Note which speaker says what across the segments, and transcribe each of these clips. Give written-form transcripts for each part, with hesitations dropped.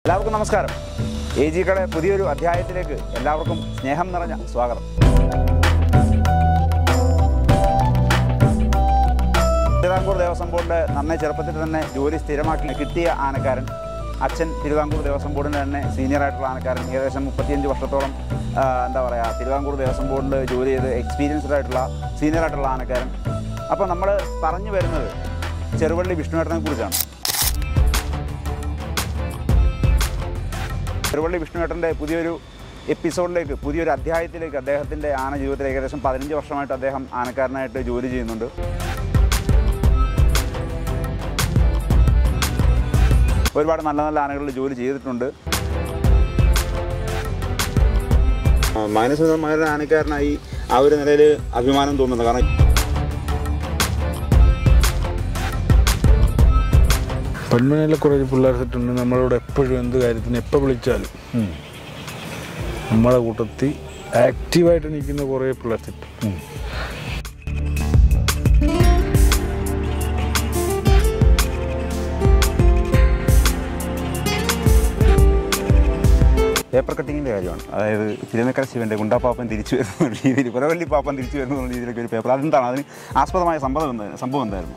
Speaker 1: എല്ലാവർക്കും നമസ്കാരം. AG കട പുതിയൊരു അധ്യായത്തിലേക്ക് എല്ലാവർക്കും സ്നേഹം നിറഞ്ഞ സ്വാഗതം. തിരുവിതാംകൂർ ദേവസ്വം ബോർഡിൽ നന്നേ ചെറുപ്പത്തിൽ തന്നെ ജോലി സ്ഥിരമാക്കി കിട്ടിയ ആനക്കാരൻ, അച്ഛൻ തിരുവിതാംകൂർ ദേവസ്വം ബോർഡിൽ തന്നെ സീനിയറായിട്ടുള്ള ആനക്കാരൻ, ഏകദേശം 35 വർഷത്തോളം തിരുവിതാംകൂർ ദേവസ്വം ബോർഡിൽ ജോലി ചെയ്ത് എക്സ്പീരിയൻസ്ഡ് ആയിട്ടുള്ള സീനിയറായിട്ടുള്ള ആനക്കാരൻ. അപ്പോൾ നമ്മൾ പറഞ്ഞു വരുന്നത് ചെറുവള്ളി വിഷ്ണുവേട്ടനെ കുറിച്ചാണ്. ചെറുവള്ളി വിഷ്ണുവേട്ടൻ്റെ പുതിയൊരു എപ്പിസോഡിലേക്ക്, പുതിയൊരു അധ്യായത്തിലേക്ക് അദ്ദേഹത്തിൻ്റെ ആന ജീവിതത്തിൽ ഏകദേശം 15 വർഷമായിട്ട് അദ്ദേഹം ആനക്കാരനായിട്ട് ജോലി ചെയ്യുന്നുണ്ട്. ഒരുപാട് നല്ല നല്ല ആനകളിൽ ജോലി ചെയ്തിട്ടുണ്ട്. മാനസികമായ ആനക്കാരനായി ആ ഒരു നിലയിൽ അഭിമാനം തോന്നുന്നുണ്ട്. കാരണം
Speaker 2: പന്മനയിലെ കുറേ പിള്ളേർ സെറ്റുണ്ട്. നമ്മളോട് എപ്പോഴും എന്ത് കാര്യത്തിന് എപ്പോൾ വിളിച്ചാലും നമ്മളെ കൂട്ടത്തിൽ ആക്റ്റീവായിട്ട് നിൽക്കുന്ന കുറേ പിള്ളേർ സെറ്റ്.
Speaker 1: പേപ്പർ കട്ടിങ്ങിൻ്റെ കാര്യമാണ്. അതായത് തിരുനക്കര ശിവൻ്റെ ഗുണ്ടാപ്പാപ്പൻ തിരിച്ചു വരുന്ന രീതിയിൽ, പുരവള്ളി പാപ്പൻ തിരിച്ചു വരുന്ന രീതിയിലൊക്കെ ഒരു പേപ്പർ. അതെന്താണ് അതിന് ആസ്പദമായ സംഭവം എന്തായിരുന്നു?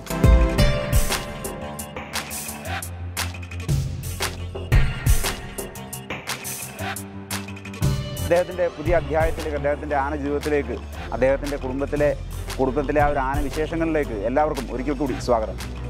Speaker 1: അദ്ദേഹത്തിൻ്റെ പുതിയ അധ്യായത്തിലേക്ക്, അദ്ദേഹത്തിൻ്റെ ആന ജീവിതത്തിലേക്ക്, അദ്ദേഹത്തിൻ്റെ കുടുംബത്തിലെ ആ ഒരു ആന വിശേഷങ്ങളിലേക്ക് എല്ലാവർക്കും ഒരിക്കൽ കൂടി സ്വാഗതം.